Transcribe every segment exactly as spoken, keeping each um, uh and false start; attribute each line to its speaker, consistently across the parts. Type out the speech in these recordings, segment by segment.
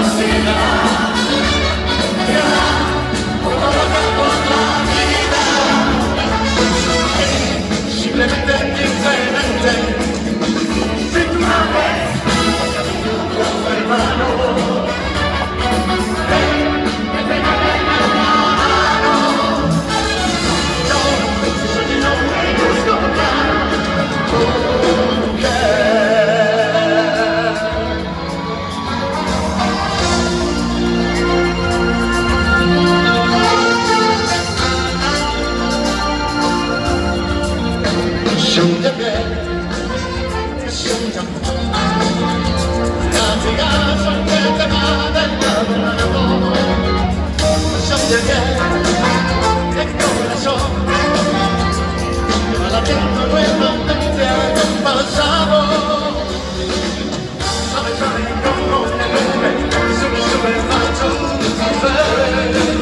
Speaker 1: 兄弟们，兄长，呀这呀兄弟在哪的呀不那么，兄弟们，别跟我说，把那天空为我们家人把沙漠，沙漠沙漠公公的妹妹，是不是为发出自飞？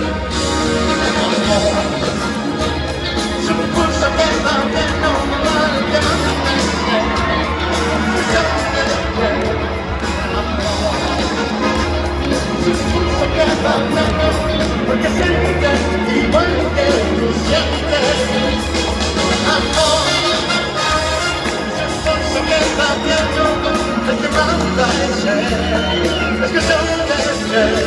Speaker 1: 是不是想变老变老？Porque siempre igual que tú sientes amor, ese esfuerzo que está haciendo es que manda ese, es que sientes